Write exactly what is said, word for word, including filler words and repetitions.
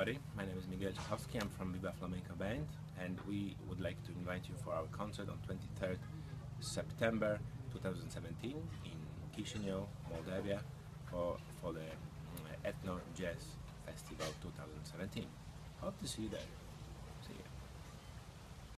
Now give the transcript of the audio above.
everybody, my name is Miguel Czachowski, I'm from Viva Flamenco Band, and we would like to invite you for our concert on twenty-third September two thousand seventeen in Chisinau, Moldavia, for, for the uh, Ethno Jazz Festival two thousand seventeen. Hope to see you there.